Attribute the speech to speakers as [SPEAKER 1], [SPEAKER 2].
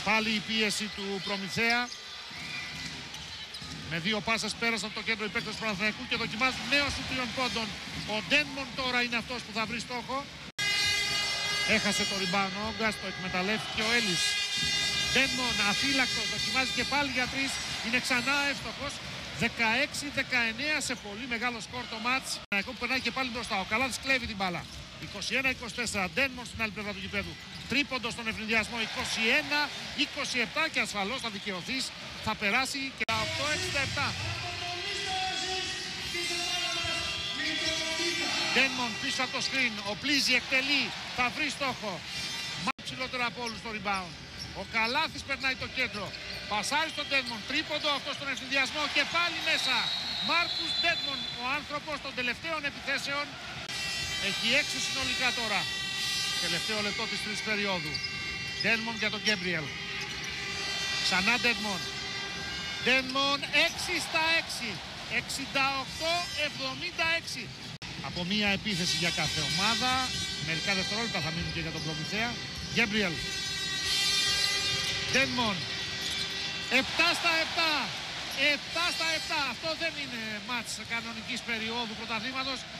[SPEAKER 1] Πάλι η πίεση του Προμηθέα. Με δύο πάσες πέρασαν το κέντρο οι παίκτες του Παναθηναϊκού και δοκιμάζουν νέο σου 3 πόντων. Ο Denmon τώρα είναι αυτός που θα βρει στόχο. Έχασε το rebound ο Όγκας, το εκμεταλλεύτηκε ο Έλλης. Denmon αφύλακτος, δοκιμάζει και πάλι για 3. Είναι ξανά εύστοχος. 16-19 σε πολύ μεγάλο σκορ το μάτς. Που περνάει και πάλι μπροστά. Ο Καλάθης κλέβει την μπάλα. 21-24. Denmon στην άλλη πλευρά του γηπέδου. Τρίποντο στον ευνηδιασμό. 21-27 και ασφαλώς θα δικαιωθείς. Θα περάσει και 8-67. Denmon πίσω από το screen. Ο Πλίζη εκτελεί. Θα βρει στόχο. Μάτς ψηλότερα από όλους το rebound. Ο Καλάθης περνάει το κέντρο. Πασάρει στον Denmon. Τρίποντο αυτό στον ευθυνδιασμό και πάλι μέσα. Μάρκους Denmon, ο άνθρωπος των τελευταίων επιθέσεων. Έχει 6 συνολικά τώρα. Τελευταίο λεπτό της τρίτης περίοδου. Denmon για τον Γκέμπριελ. Ξανά Denmon. Denmon 6-6. 68-76. Από μία επίθεση για κάθε ομάδα. Μερικά δευτερόλεπτα θα μείνουν και για τον Προμηθέα. Γκέμπριελ. Denmon. 7-7. 7-7. Αυτό δεν είναι μάτς κανονικής περίοδου πρωταθλήματος.